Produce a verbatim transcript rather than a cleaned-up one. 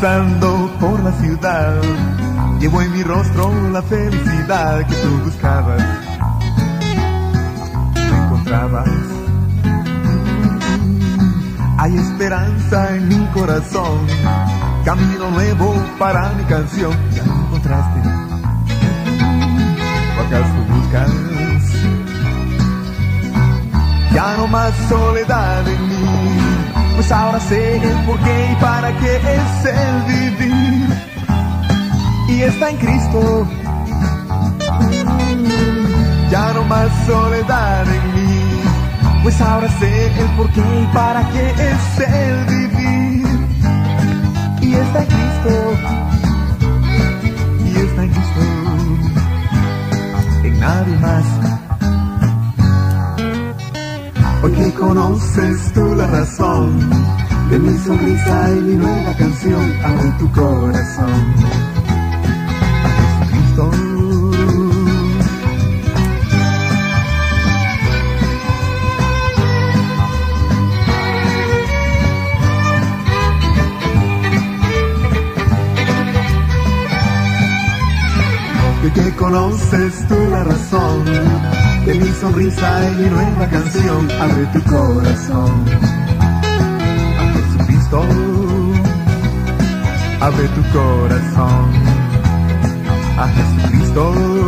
pasando por la ciudad, llevo en mi rostro la felicidad que tú buscabas, no encontrabas. Hay esperanza en mi corazón, camino nuevo para mi canción. Ya lo encontraste, ¿o acaso buscas? Ya no más soledad en mí, pues ahora sé el porqué y para qué es el vivir. Y está en Cristo. Ya no más soledad en mí, pues ahora sé el porqué y para qué es el vivir. Y está en Cristo. Y está en Cristo. En nadie más. Hoy que conoces tú la razón de mi sonrisa y mi nueva canción, abre tu corazón a Jesucristo. Hoy que conoces tú la razón de mi sonrisa y mi nueva canción, abre tu corazón a Jesucristo. Abre tu corazón a Jesucristo.